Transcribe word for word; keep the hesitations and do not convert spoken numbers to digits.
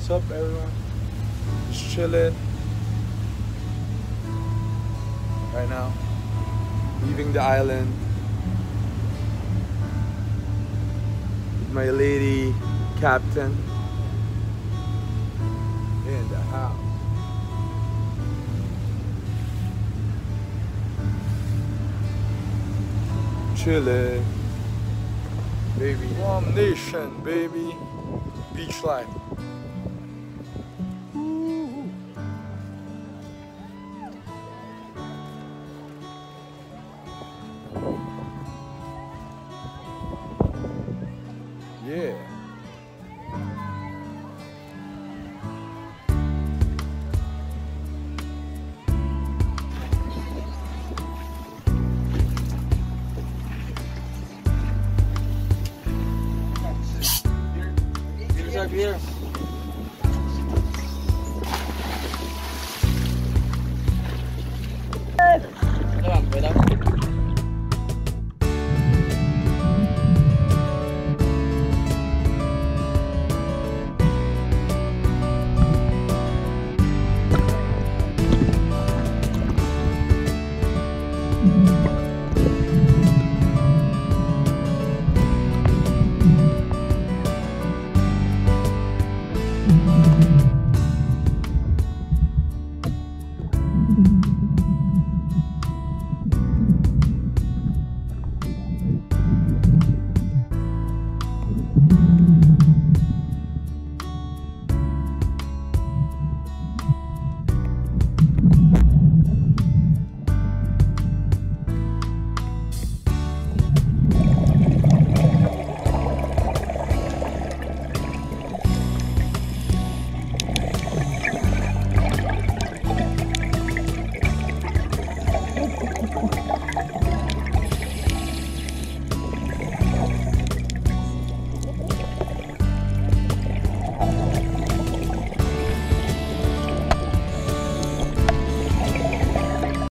What's up, everyone? Just chilling right now, leaving the island with my lady captain in the house. Chilling, baby. Warm Nation, baby. Beach life. Ooh. Yeah. Here's up here.